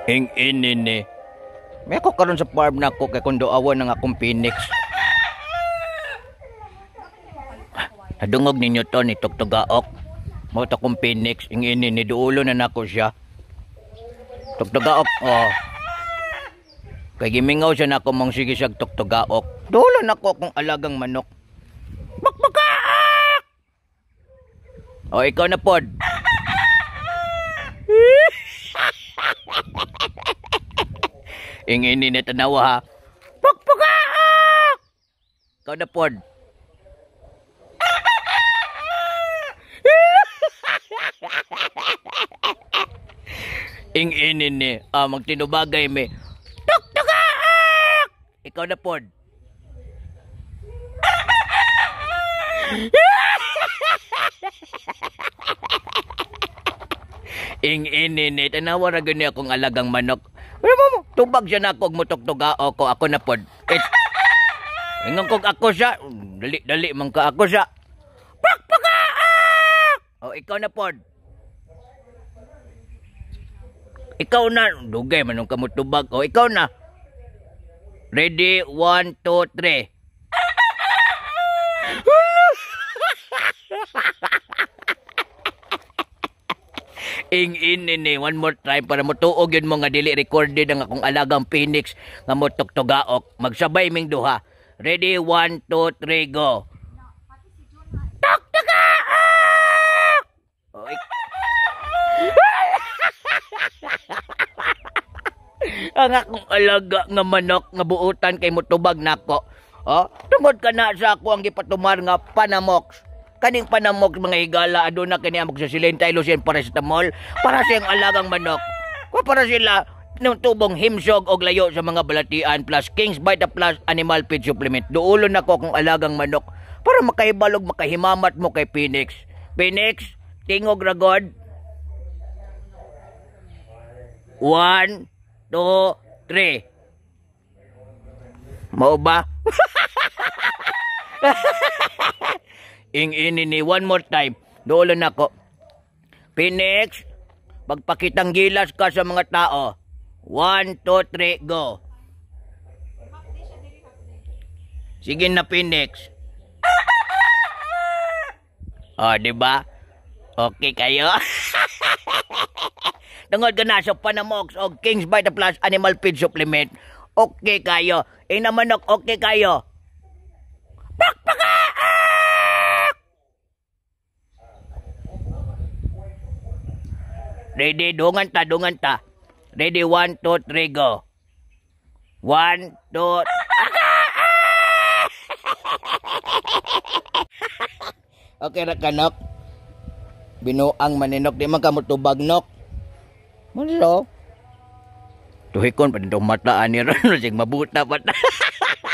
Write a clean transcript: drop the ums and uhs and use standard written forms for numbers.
Ing inini. May ako karon sa farm na ko kay kundo awan ng akong Phoenix. Nadungog ninyo to ni Tugtugaok. Mo ta kong Phoenix, ing inini duulo na nako siya. Tugtugaok, oh. Kay gimingaw siya nako mong sige siyag Tugtugaok. Duulo nako akong alagang manok. Bakbakaak! O ikaw na pod. Ing inini tanawa ha. Bakbakaak! Ikaw na pod. Ing inini, magtinubagay me. Tugtugaak! Ikaw na pod. Ing inini, tanawa ra gani akong alagang manok. Tubag siya na ako, mutugtugaok ko, ako na pod. Ingon kog ako siya, dali man ka ako siya. Bakbakaak! O ikaw na pod. Ikaw na, dugay manong kamutubag. O ikaw na. Ready, 1, 2, 3. Ing inini, one more time para mutuog yun mo nga dili recorded ang akong alagang Phoenix nga mutugtugaok. Magsabay ming duha. Ready, 1, 2, 3, go. Tugtugaok! O ang akong alaga nga manok nga buutan kay mutubag nako. Oh, tungod ka na sa ako ang gipatumar nga panamox. Kaning panamox mga higala aduna kini amok sa silin tylosin paracetamol para siyang alagang manok. Ko para sila ng tubong himsog og layo sa mga balatian plus King's Vita Plus animal feed supplement. Duulo nako akong alagang manok para makahibalog makahimamat mo kay Phoenix. Phoenix, tingog ra god. 1, 2, 3. Mau ba? Ing inini, one more time. Duulo na ko. Phoenix, magpakitang gilas ka sa mga tao. 1, 2, 3, go. Sige na, Phoenix. Oh, diba? Okay kayo? Tungod ka na sa panamox o King's Vita Plus animal feed supplement. Okay kayo. Ina manok, okay kayo. Bakbakaak! Ready, dungan ta. Ready, 1, 2, 3, go. 1, 2, okay ra kanok. Binuang maninok di man ka mutubag nok. Ano? Tuhikon pa dito mataan ni Ron. Sig mabuta pa.